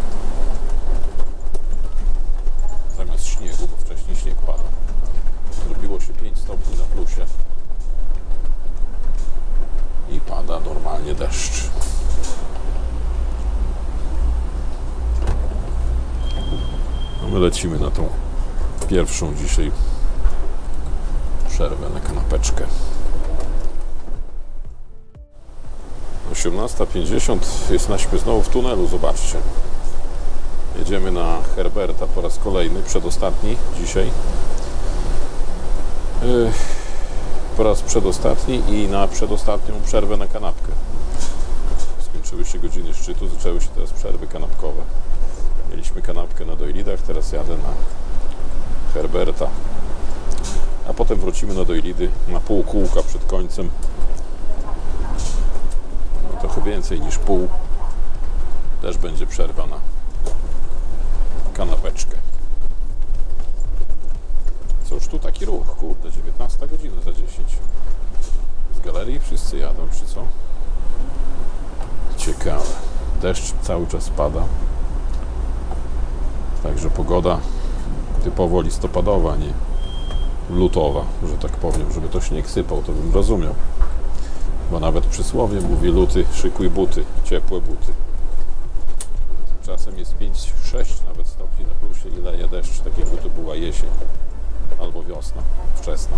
Zamiast śniegu, bo wcześniej śnieg pada. Zrobiło się pięć stopni na plusie. I pada normalnie deszcz. A my lecimy na tą pierwszą dzisiaj przerwę na kanapeczkę. osiemnasta pięćdziesiąt. Jesteśmy znowu w tunelu, zobaczcie. Jedziemy na Herberta po raz kolejny, przedostatni dzisiaj. Yy, po raz przedostatni i na przedostatnią przerwę na kanapkę. Skończyły się godziny szczytu, zaczęły się teraz przerwy kanapkowe. Mieliśmy kanapkę na Doilidach, teraz jadę na Herberta. A potem wrócimy na Doilidy na pół kółka przed końcem. No, trochę więcej niż pół. Też będzie przerwa na kanapeczkę. Cóż tu taki ruch, kurde, dziewiętnasta godzina za dziesięć. Z galerii wszyscy jadą, czy co? Ciekawe. dwójkę, ale deszcz cały czas pada. Także pogoda typowo listopadowa, a nie lutowa, że tak powiem. Żeby to śnieg sypał, to bym rozumiał. Bo nawet przysłowie mówi: luty, szykuj buty, ciepłe buty. Czasem jest pięć sześć nawet stopni na plusie i leje deszcz, tak jakby to była jesień albo wiosna wczesna.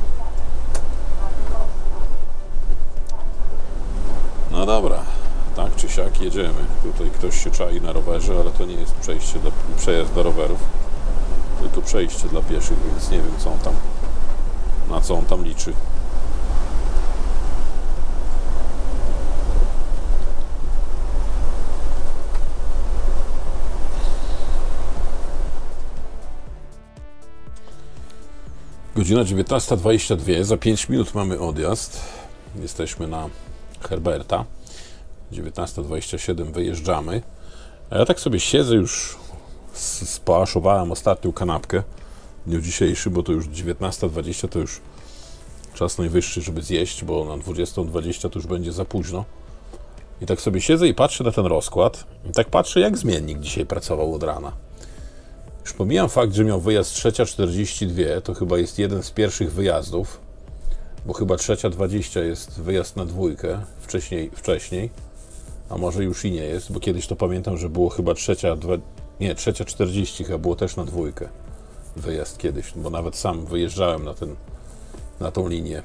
No dobra, tak czy siak jedziemy. Tutaj ktoś się czai na rowerze, ale to nie jest przejście dla, przejazd dla rowerów, tylko przejście dla pieszych, więc nie wiem, co on tam, na co on tam liczy. Godzina dziewiętnasta dwadzieścia dwa, za pięć minut mamy odjazd. Jesteśmy na Herberta. dziewiętnasta dwadzieścia siedem wyjeżdżamy. A ja tak sobie siedzę już, spoaszowałem ostatnią kanapkę w dniu dzisiejszym, bo to już dziewiętnasta dwadzieścia, to już czas najwyższy, żeby zjeść, bo na dwudziestą dwadzieścia to już będzie za późno. I tak sobie siedzę i patrzę na ten rozkład. I tak patrzę, jak zmiennik dzisiaj pracował od rana. Już pomijam fakt, że miał wyjazd trzecia czterdzieści dwa, to chyba jest jeden z pierwszych wyjazdów, bo chyba trzecia dwadzieścia jest wyjazd na dwójkę, wcześniej, wcześniej, a może już i nie jest, bo kiedyś to pamiętam, że było chyba trzecia, nie, trzecia czterdzieści chyba było też na dwójkę wyjazd kiedyś, bo nawet sam wyjeżdżałem na, ten, na tą linię.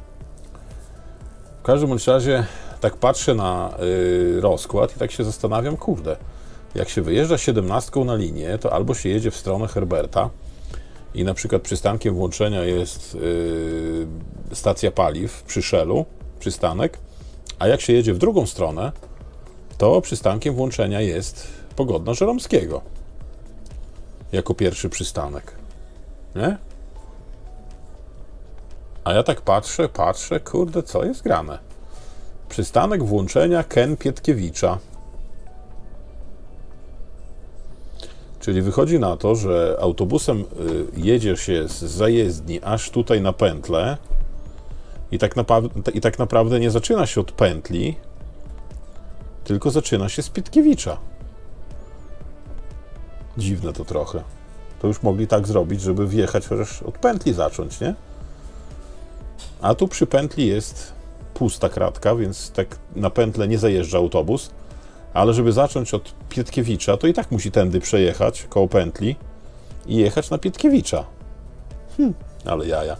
W każdym bądź razie tak patrzę na yy, rozkład i tak się zastanawiam, kurde, jak się wyjeżdża siedemnastką na linię, to albo się jedzie w stronę Herberta i na przykład przystankiem włączenia jest yy, stacja paliw przy Shellu, przystanek, a jak się jedzie w drugą stronę, to przystankiem włączenia jest Pogodno-Żeromskiego jako pierwszy przystanek, nie? A ja tak patrzę, patrzę, kurde, co jest grane? Przystanek włączenia Ken Pietkiewicza. Czyli wychodzi na to, że autobusem jedzie się z zajezdni aż tutaj na pętlę i tak, naprawdę, i tak naprawdę nie zaczyna się od pętli, tylko zaczyna się z Pietkiewicza. Dziwne to trochę. To już mogli tak zrobić, żeby wjechać chociaż od pętli zacząć, nie? A tu przy pętli jest pusta kratka, więc tak na pętlę nie zajeżdża autobus. Ale żeby zacząć od Pietkiewicza, to i tak musi tędy przejechać koło pętli i jechać na Pietkiewicza. Hm, ale jaja.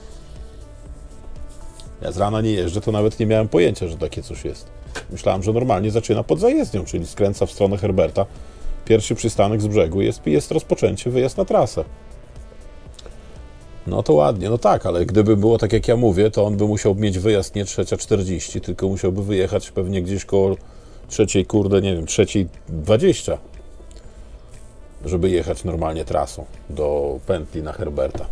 Ja z rana nie jeżdżę, to nawet nie miałem pojęcia, że takie coś jest. Myślałem, że normalnie zaczyna pod zajezdnią, czyli skręca w stronę Herberta. Pierwszy przystanek z brzegu jest, jest rozpoczęcie, wyjazd na trasę. No to ładnie, no tak, ale gdyby było tak jak ja mówię, to on by musiał mieć wyjazd nie trzecia czterdzieści, tylko musiałby wyjechać pewnie gdzieś koło trzeciej, kurde, nie wiem, trzeciej dwadzieścia, żeby jechać normalnie trasą do pętli na Herberta.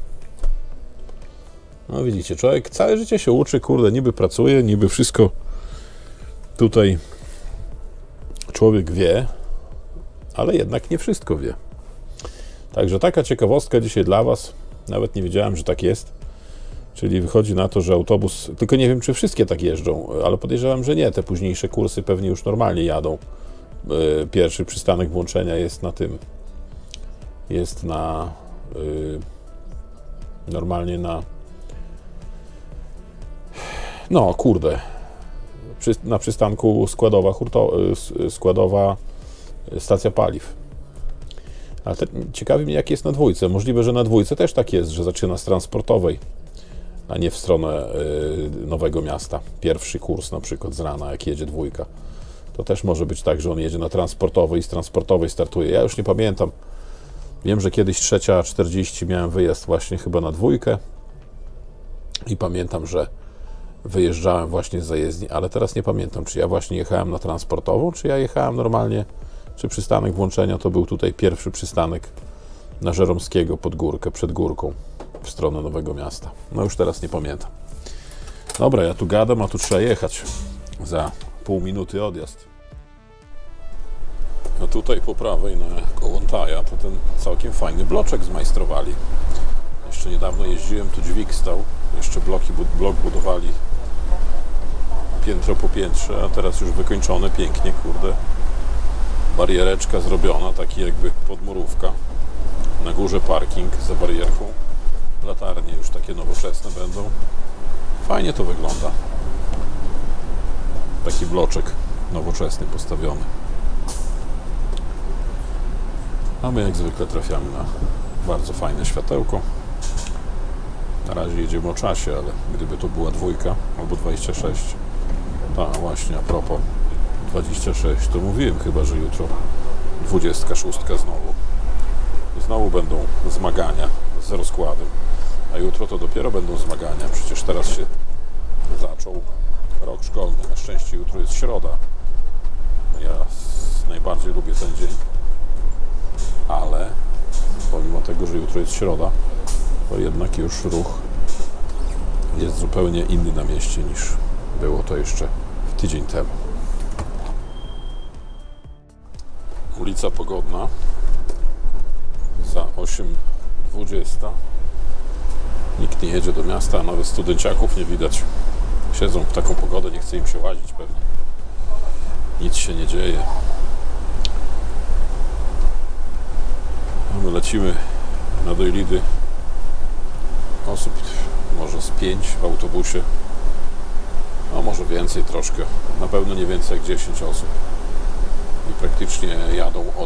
No widzicie, człowiek całe życie się uczy, kurde, niby pracuje, niby wszystko tutaj człowiek wie, ale jednak nie wszystko wie. Także taka ciekawostka dzisiaj dla Was. Nawet nie wiedziałem, że tak jest. Czyli wychodzi na to, że autobus, tylko nie wiem, czy wszystkie tak jeżdżą, ale podejrzewam, że nie. Te późniejsze kursy pewnie już normalnie jadą. Pierwszy przystanek włączenia jest na tym, jest na yy, normalnie na no kurde przy, na przystanku składowa, hurto, składowa stacja paliw. Ale te, ciekawi mnie, jak jest na dwójce. Możliwe, że na dwójce też tak jest, że zaczyna z transportowej, a nie w stronę y, Nowego Miasta. Pierwszy kurs na przykład z rana, jak jedzie dwójka. To też może być tak, że on jedzie na transportowej i z transportowej startuje. Ja już nie pamiętam. Wiem, że kiedyś trzecia czterdzieści miałem wyjazd właśnie chyba na dwójkę i pamiętam, że wyjeżdżałem właśnie z zajezdni, ale teraz nie pamiętam, czy ja właśnie jechałem na transportową, czy ja jechałem normalnie, czy przystanek włączenia to był tutaj pierwszy przystanek na Żeromskiego pod górkę, przed górką w stronę Nowego Miasta. No już teraz nie pamiętam. Dobra, ja tu gadam, a tu trzeba jechać. Za pół minuty odjazd. No tutaj po prawej na Kołątaja to ten całkiem fajny bloczek zmajstrowali. Jeszcze niedawno jeździłem, tu dźwig stał. Jeszcze bloki, blok budowali piętro po piętrze, a teraz już wykończone pięknie, kurde. Bariereczka zrobiona, taki jakby podmurówka. Na górze parking za barierką. Latarnie już takie nowoczesne będą. Fajnie to wygląda. Taki bloczek nowoczesny postawiony. A my jak zwykle trafiamy na bardzo fajne światełko. Na razie jedziemy o czasie, ale gdyby to była dwójka albo dwadzieścia sześć, tak właśnie, a propos dwadzieścia sześć, to mówiłem chyba, że jutro dwudziestka szóstka znowu. Znowu będą zmagania z rozkładem, a jutro to dopiero będą zmagania. Przecież teraz się zaczął rok szkolny. Na szczęście jutro jest środa. Ja najbardziej lubię ten dzień, ale pomimo tego, że jutro jest środa, to jednak już ruch jest zupełnie inny na mieście niż było to jeszcze w tydzień temu. Ulica Pogodna za osiem dwadzieścia. Nikt nie jedzie do miasta, a nawet studenciaków nie widać. Siedzą w taką pogodę, nie chce im się łazić pewnie. Nic się nie dzieje. A my lecimy na Dojlidy. Osób może z pięć w autobusie. A może więcej troszkę. Na pewno nie więcej jak dziesięć osób. I praktycznie jadą od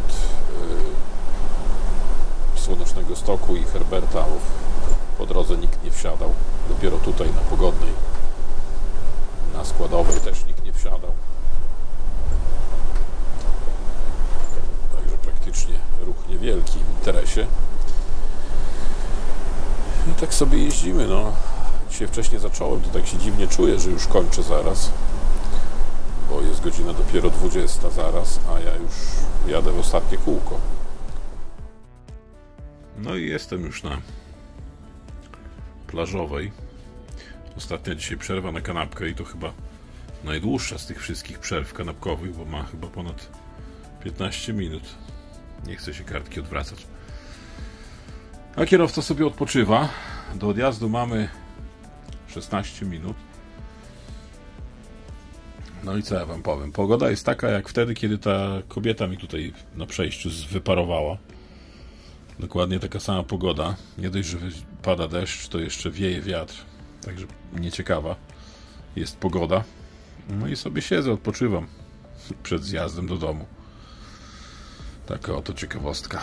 yy, Słonecznego Stoku i Herberta. Po drodze nikt nie wsiadał. Dopiero tutaj na Pogodnej, na Składowej też nikt nie wsiadał. Także praktycznie ruch niewielki w interesie. I tak sobie jeździmy. No. Dzisiaj wcześniej zacząłem, to tak się dziwnie czuję, że już kończę zaraz. Bo jest godzina dopiero dwudziesta zaraz, a ja już jadę w ostatnie kółko. No i jestem już na Plażowej. Ostatnia dzisiaj przerwa na kanapkę i to chyba najdłuższa z tych wszystkich przerw kanapkowych, bo ma chyba ponad piętnaście minut. Nie chce się kartki odwracać. A kierowca sobie odpoczywa. Do odjazdu mamy szesnaście minut. No i co ja wam powiem? Pogoda jest taka jak wtedy, kiedy ta kobieta mi tutaj na przejściu wyparowała. Dokładnie taka sama pogoda. Nie dość, że pada deszcz, to jeszcze wieje wiatr. Także nieciekawa jest pogoda. No i sobie siedzę, odpoczywam przed zjazdem do domu. Taka oto ciekawostka.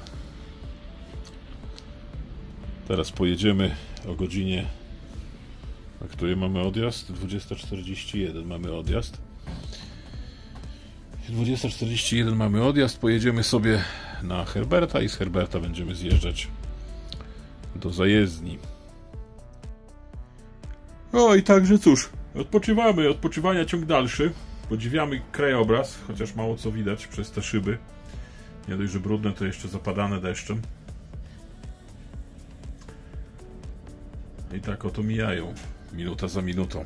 Teraz pojedziemy o godzinie, na której mamy odjazd. dwudziesta czterdzieści jeden mamy odjazd. dwudziesta czterdzieści jeden mamy odjazd. Pojedziemy sobie na Herberta i z Herberta będziemy zjeżdżać do zajezdni. O i także cóż, odpoczywamy, odpoczywania ciąg dalszy. Podziwiamy krajobraz, chociaż mało co widać przez te szyby. Nie dość, że brudne, to jeszcze zapadane deszczem. I tak oto mijają, minuta za minutą,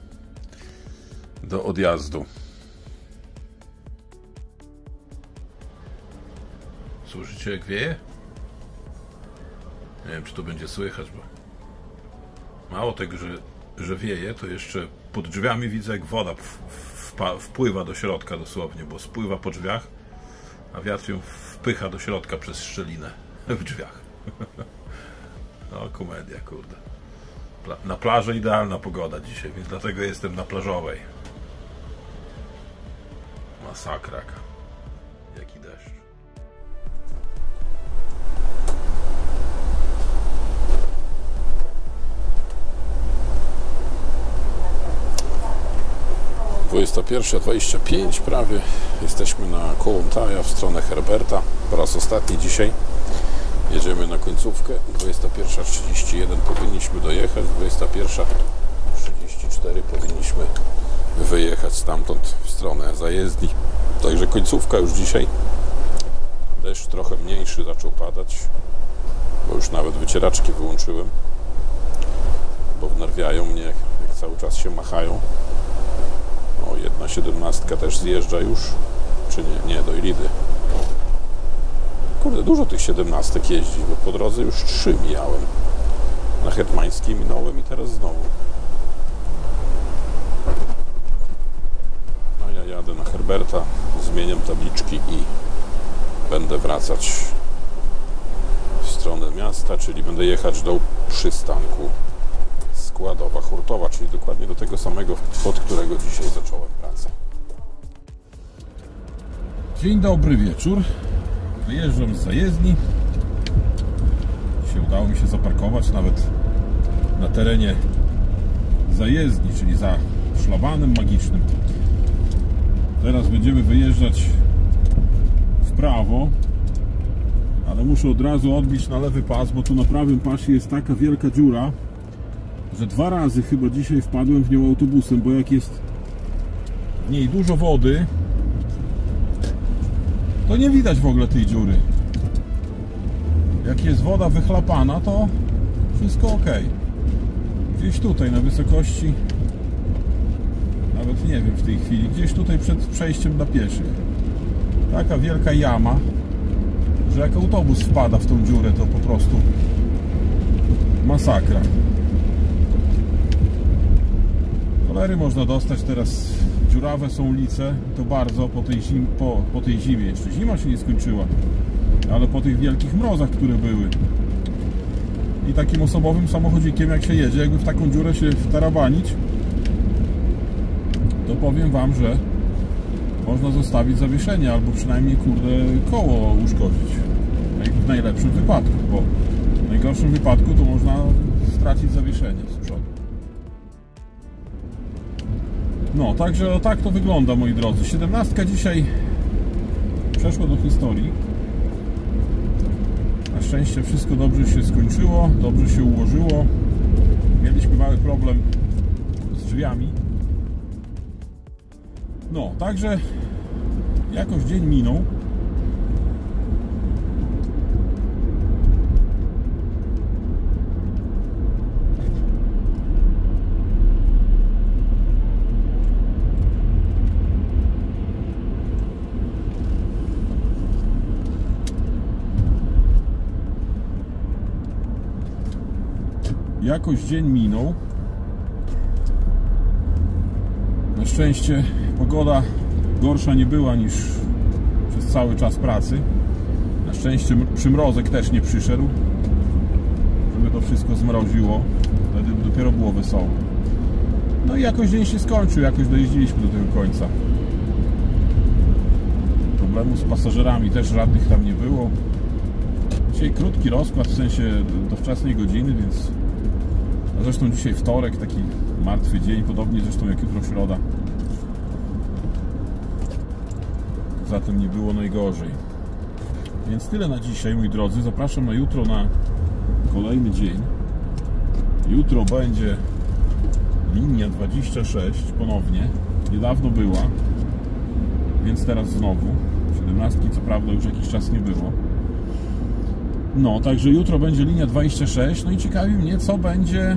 do odjazdu. Słyszycie jak wieje? Nie wiem, czy to będzie słychać, bo mało tego, że, że wieje, to jeszcze pod drzwiami widzę, jak woda wpływa do środka dosłownie, bo spływa po drzwiach, a wiatr ją wpycha do środka przez szczelinę w drzwiach. No, komedia, kurde. Na plaży idealna pogoda dzisiaj, więc dlatego jestem na Plażowej. Masakra. Jaki deszcz. dwudziesta pierwsza dwadzieścia pięć prawie. Jesteśmy na Kołłątaja w stronę Herberta. Po raz ostatni dzisiaj. Jedziemy na końcówkę. dwudziesta pierwsza trzydzieści jeden powinniśmy dojechać. dwudziesta pierwsza trzydzieści cztery powinniśmy wyjechać stamtąd w stronę zajezdni. Także końcówka już dzisiaj. Deszcz trochę mniejszy zaczął padać, bo już nawet wycieraczki wyłączyłem, bo wnerwiają mnie, jak, jak cały czas się machają. O, jedna siedemnastka też zjeżdża już, czy nie? Nie, Dojlidy. Kurde, dużo tych siedemnastek jeździ, bo po drodze już trzy mijałem. Na Hetmańskiej minąłem i teraz znowu. Jadę na Herberta, zmieniam tabliczki i będę wracać w stronę miasta, czyli będę jechać do przystanku Składowa Hurtowa, czyli dokładnie do tego samego, od którego dzisiaj zacząłem pracę. Dzień dobry wieczór. Wyjeżdżam z zajezdni. Dzisiaj udało mi się zaparkować nawet na terenie zajezdni, czyli za szlabanem magicznym. Teraz będziemy wyjeżdżać w prawo, ale muszę od razu odbić na lewy pas, bo tu na prawym pasie jest taka wielka dziura, że dwa razy chyba dzisiaj wpadłem w nią autobusem, bo jak jest w niej dużo wody, to nie widać w ogóle tej dziury. Jak jest woda wychlapana, to wszystko ok. Gdzieś tutaj na wysokości, nawet nie wiem w tej chwili, gdzieś tutaj przed przejściem dla pieszych, taka wielka jama, że jak autobus wpada w tą dziurę, to po prostu masakra. Cholery można dostać teraz. Dziurawe są ulice, to bardzo po tej, zim, po, po tej zimie. Jeszcze zima się nie skończyła, ale po tych wielkich mrozach, które były. I takim osobowym samochodzikiem jak się jedzie, jakby w taką dziurę się wtarabanić, to powiem wam, że można zostawić zawieszenie, albo przynajmniej kurde koło uszkodzić. W najlepszym wypadku, bo w najgorszym wypadku to można stracić zawieszenie z przodu. No, także tak to wygląda, moi drodzy. siedemnastka dzisiaj przeszła do historii. Na szczęście wszystko dobrze się skończyło, dobrze się ułożyło. Mieliśmy mały problem z drzwiami. No, także jakoś dzień minął. Jakoś dzień minął. Na szczęście pogoda gorsza nie była niż przez cały czas pracy. Na szczęście przymrozek też nie przyszedł, żeby to wszystko zmroziło. Wtedy dopiero było wesoło. No i jakoś dzień się skończył, jakoś dojeździliśmy do tego końca. Problemu z pasażerami też żadnych tam nie było. Dzisiaj krótki rozkład, w sensie do wczesnej godziny, więc a zresztą dzisiaj wtorek, taki martwy dzień, podobnie zresztą jak jutro środa. Zatem nie było najgorzej. Więc tyle na dzisiaj, moi drodzy. Zapraszam na jutro, na kolejny dzień. Jutro będzie linia dwadzieścia sześć ponownie. Niedawno była, więc teraz znowu. siedemnastki co prawda już jakiś czas nie było. No, także jutro będzie linia dwadzieścia sześć. No i ciekawi mnie, co będzie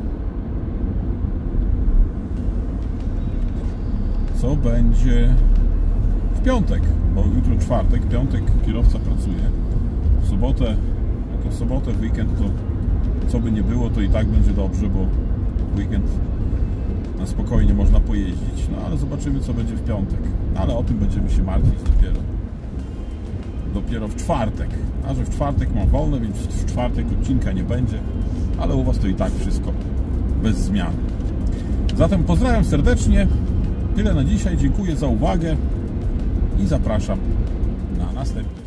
co będzie w piątek, bo jutro czwartek, piątek kierowca pracuje. W sobotę, jako sobotę, w weekend to co by nie było, to i tak będzie dobrze, bo w weekend na spokojnie można pojeździć. No ale zobaczymy, co będzie w piątek. Ale o tym będziemy się martwić dopiero dopiero w czwartek. A że w czwartek mam wolne, więc w czwartek odcinka nie będzie, ale u was to i tak wszystko bez zmian. Zatem pozdrawiam serdecznie. Tyle na dzisiaj. Dziękuję za uwagę i zapraszam na następny.